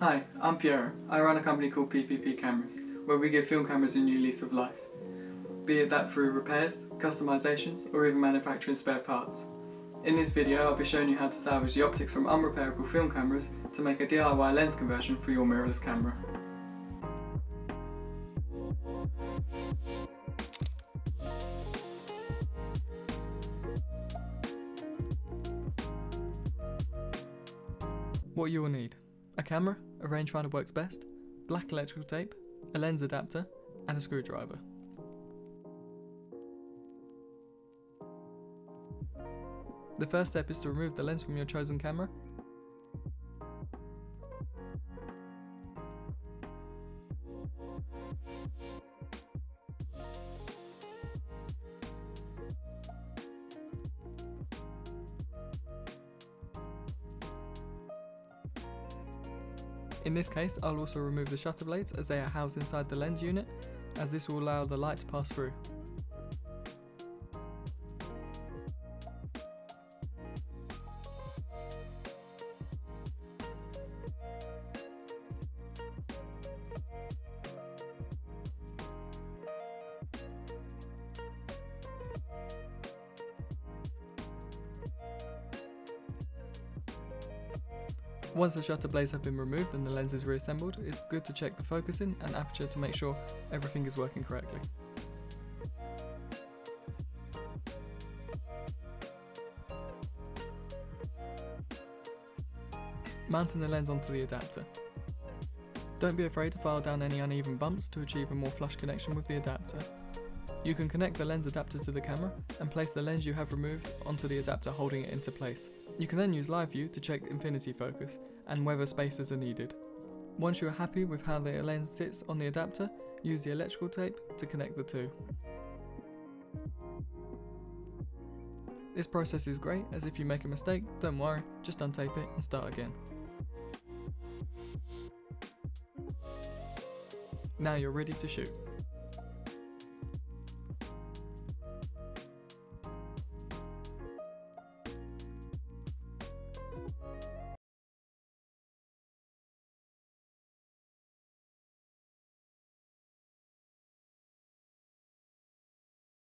Hi, I'm Pierro. I run a company called PPP Cameras, where we give film cameras a new lease of life. Be it that through repairs, customisations, or even manufacturing spare parts. In this video I'll be showing you how to salvage the optics from unrepairable film cameras to make a DIY lens conversion for your mirrorless camera. What you will need: a camera, a rangefinder works best, black electrical tape, a lens adapter, and a screwdriver. The first step is to remove the lens from your chosen camera. In this case, I'll also remove the shutter blades as they are housed inside the lens unit, as this will allow the light to pass through. Once the shutter blades have been removed and the lens is reassembled, it's good to check the focusing and aperture to make sure everything is working correctly. Mounting the lens onto the adapter. Don't be afraid to file down any uneven bumps to achieve a more flush connection with the adapter. You can connect the lens adapter to the camera and place the lens you have removed onto the adapter, holding it into place. You can then use live view to check infinity focus and whether spacers are needed. Once you are happy with how the lens sits on the adapter, use the electrical tape to connect the two. This process is great, as if you make a mistake, don't worry, just untape it and start again. Now you're ready to shoot.